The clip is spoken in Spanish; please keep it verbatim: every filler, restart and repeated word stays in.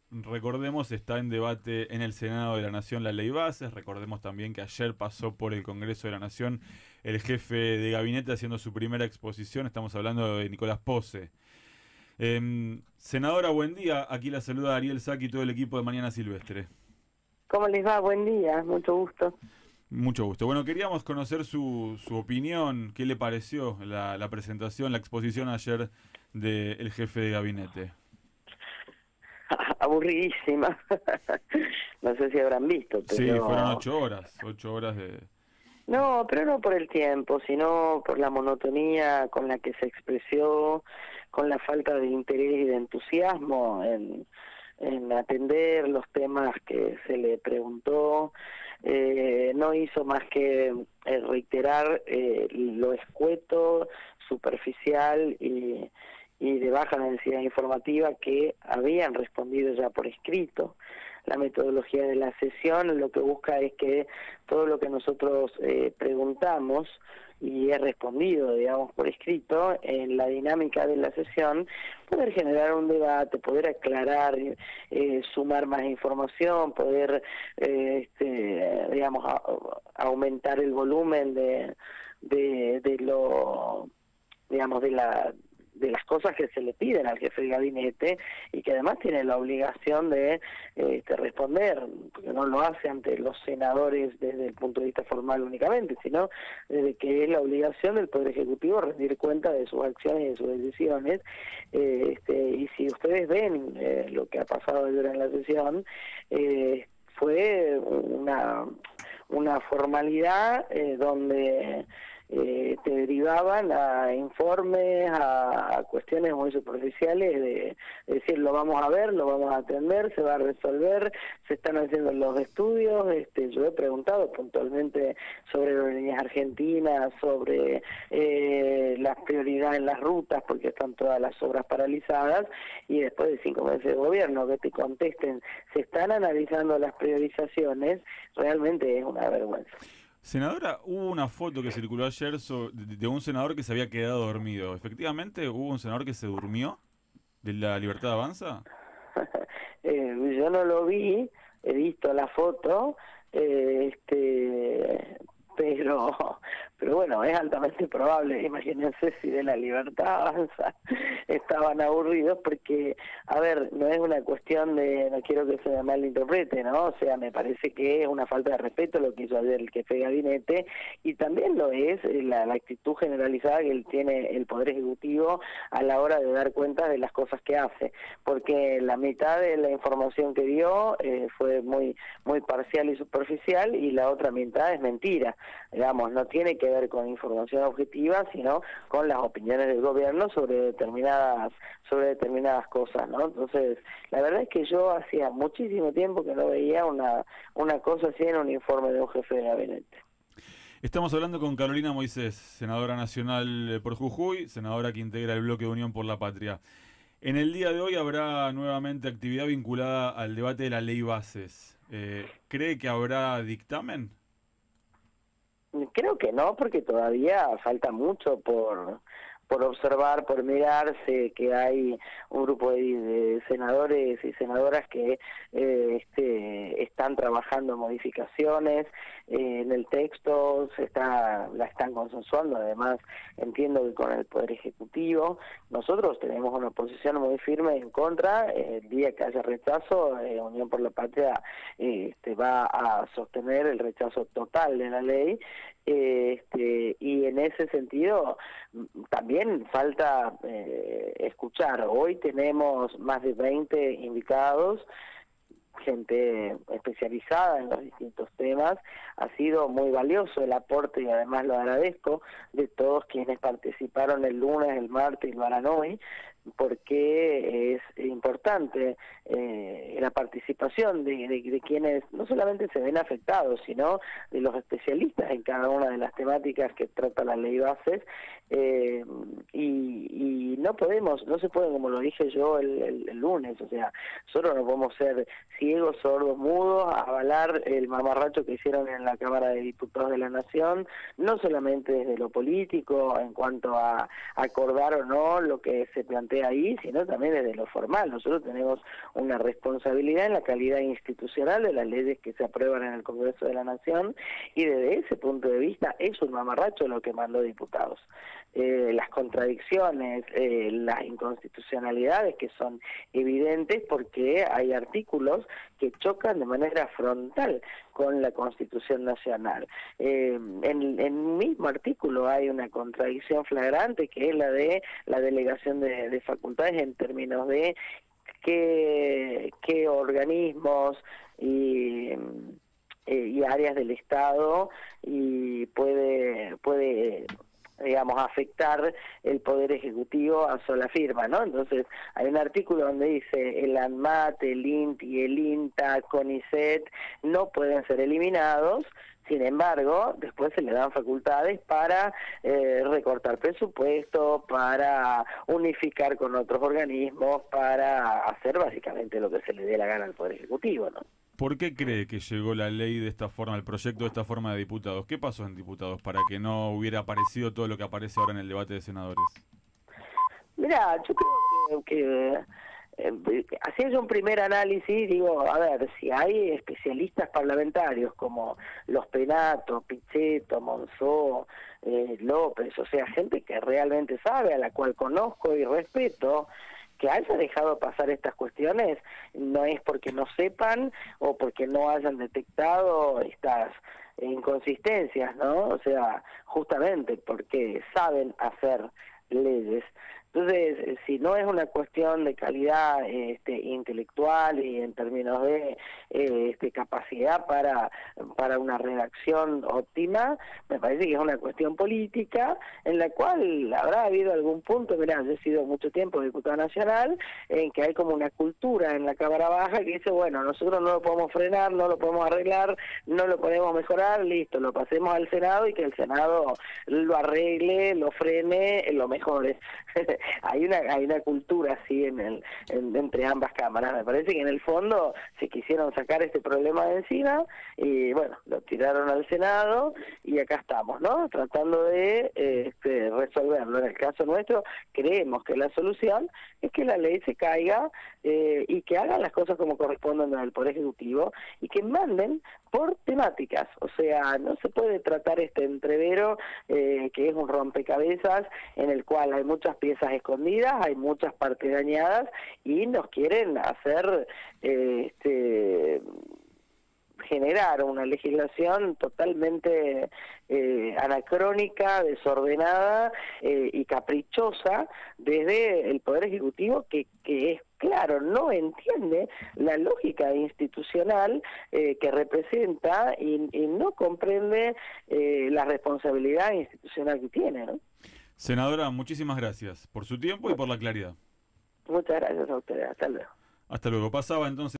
recordemos, está en debate en el Senado de la Nación la ley bases. Recordemos también que ayer pasó por el Congreso de la Nación el jefe de gabinete haciendo su primera exposición. Estamos hablando de Nicolás Posse. Eh, senadora, buen día. Aquí la saluda Ariel Saki y todo el equipo de Mañana Silvestre. ¿Cómo les va? Buen día, mucho gusto. Mucho gusto. Bueno, queríamos conocer su, su opinión. ¿Qué le pareció la, la presentación, la exposición ayer del jefe de gabinete? Aburridísima. No sé si habrán visto, pero... Sí, fueron ocho horas, ocho horas de... No, pero no por el tiempo, sino por la monotonía con la que se expresó, con la falta de interés y de entusiasmo en, en atender los temas que se le preguntó. Eh, no hizo más que eh, reiterar eh, lo escueto, superficial y, y de baja densidad informativa que habían respondido ya por escrito. La metodología de la sesión lo que busca es que todo lo que nosotros eh, preguntamos y he respondido, digamos, por escrito, en la dinámica de la sesión, poder generar un debate, poder aclarar, eh, sumar más información, poder, eh, este, digamos, a, aumentar el volumen de, de, de lo, digamos, de la... de las cosas que se le piden al jefe de gabinete y que además tiene la obligación de, eh, de responder, porque no lo hace ante los senadores desde el punto de vista formal únicamente, sino desde que es la obligación del Poder Ejecutivo rendir cuenta de sus acciones y de sus decisiones. Eh, este, y si ustedes ven eh, lo que ha pasado ayer en la sesión, eh, fue una, una formalidad eh, donde... Eh, te derivaban a informes, a, a cuestiones muy superficiales de, de decir lo vamos a ver, lo vamos a atender, se va a resolver, se están haciendo los estudios. Este, yo he preguntado puntualmente sobre aerolíneas argentinas, sobre eh, las prioridades en las rutas, porque están todas las obras paralizadas, y después de cinco meses de gobierno que te contesten, se están analizando las priorizaciones, realmente es una vergüenza. Senadora, hubo una foto que circuló ayer so- de, de un senador que se había quedado dormido. ¿Efectivamente hubo un senador que se durmió de la Libertad Avanza? eh, yo no lo vi, he visto la foto, eh, este, pero, pero bueno, es altamente probable. Imagínense si de la Libertad Avanza estaban aburridos, porque, a ver, no es una cuestión de, no quiero que se me malinterprete, ¿no? O sea, me parece que es una falta de respeto lo que hizo ayer el jefe de gabinete, y también lo es la, la actitud generalizada que él tiene el Poder Ejecutivo a la hora de dar cuenta de las cosas que hace, porque la mitad de la información que dio eh, fue muy, muy parcial y superficial, y la otra mitad es mentira. Digamos, no tiene que ver con información objetiva, sino con las opiniones del gobierno sobre determinadas sobre determinadas cosas, ¿no? Entonces, la verdad es que yo hacía muchísimo tiempo que no veía una una cosa así en un informe de un jefe de gabinete. Estamos hablando con Carolina Moisés, senadora nacional por Jujuy, senadora que integra el bloque de Unión por la Patria. En el día de hoy habrá nuevamente actividad vinculada al debate de la ley bases. Eh, ¿Cree que habrá dictamen? Creo que no, porque todavía falta mucho por por observar, por mirarse, que hay un grupo de, de senadores y senadoras que eh, este, están trabajando modificaciones eh, en el texto, se está la están consensuando. Además, entiendo que con el Poder Ejecutivo nosotros tenemos una posición muy firme en contra. El día que haya rechazo, eh, Unión por la Patria eh, este, va a sostener el rechazo total de la ley. Este, y en ese sentido también falta eh, escuchar. Hoy tenemos más de veinte invitados, gente especializada en los distintos temas. Ha sido muy valioso el aporte, y además lo agradezco, de todos quienes participaron el lunes, el martes y lo harán hoy, porque es importante eh, la participación de, de, de quienes no solamente se ven afectados, sino de los especialistas en cada una de las temáticas que trata la ley bases. Eh, y, y no podemos, no se puede, como lo dije yo el, el, el lunes, o sea, nosotros no podemos ser ciegos, sordos, mudos, avalar el mamarracho que hicieron en la Cámara de Diputados de la Nación, no solamente desde lo político, en cuanto a acordar o no lo que se plantea solamente ahí, sino también desde lo formal. Nosotros tenemos una responsabilidad en la calidad institucional de las leyes que se aprueban en el Congreso de la Nación, y desde ese punto de vista es un mamarracho lo que mandó diputados. Eh, las contradicciones, eh, las inconstitucionalidades que son evidentes porque hay artículos que chocan de manera frontal con la Constitución Nacional. Eh, en, en un mismo artículo hay una contradicción flagrante, que es la de la delegación de, de facultades en términos de qué, qué organismos y... y áreas del Estado y puede puede digamos afectar el Poder Ejecutivo a sola firma, ¿no? Entonces hay un artículo donde dice el ANMAT, el INTI, el INTA, CONICET no pueden ser eliminados. Sin embargo, después se le dan facultades para eh, recortar presupuesto, para unificar con otros organismos, para hacer básicamente lo que se le dé la gana al Poder Ejecutivo, ¿no? ¿Por qué cree que llegó la ley de esta forma, el proyecto de esta forma de diputados? ¿Qué pasó en diputados para que no hubiera aparecido todo lo que aparece ahora en el debate de senadores? Mirá, yo creo que... que Eh, haciendo un primer análisis, digo, a ver, si hay especialistas parlamentarios como los Penato, Pichetto, Monzó, eh, López, o sea, gente que realmente sabe, a la cual conozco y respeto, que haya dejado pasar estas cuestiones, no es porque no sepan o porque no hayan detectado estas inconsistencias, ¿no? O sea, justamente porque saben hacer leyes. Entonces, si no es una cuestión de calidad este, intelectual y en términos de eh, este, capacidad para, para una redacción óptima, me parece que es una cuestión política en la cual habrá habido algún punto. Mirá, yo he sido mucho tiempo diputado nacional, en que hay como una cultura en la Cámara Baja que dice, bueno, nosotros no lo podemos frenar, no lo podemos arreglar, no lo podemos mejorar, listo, lo pasemos al Senado y que el Senado lo arregle, lo frene, lo mejore. hay una hay una cultura así en el en, entre ambas cámaras. Me parece que en el fondo se quisieron sacar este problema de encima y bueno, lo tiraron al Senado y acá estamos, ¿no? Tratando de eh, este, resolverlo. En el caso nuestro creemos que la solución es que la ley se caiga eh, y que hagan las cosas como corresponden en el Poder Ejecutivo y que manden por temáticas. O sea, no se puede tratar este entrevero eh, que es un rompecabezas en el cual hay muchas piezas escondidas, hay muchas partes dañadas y nos quieren hacer eh, este generar una legislación totalmente eh, anacrónica, desordenada eh, y caprichosa desde el Poder Ejecutivo que, que es claro, no entiende la lógica institucional eh, que representa y, y no comprende eh, la responsabilidad institucional que tiene, ¿no? Senadora, muchísimas gracias por su tiempo y por la claridad. Muchas gracias a ustedes. Hasta luego. Hasta luego. Pasaba entonces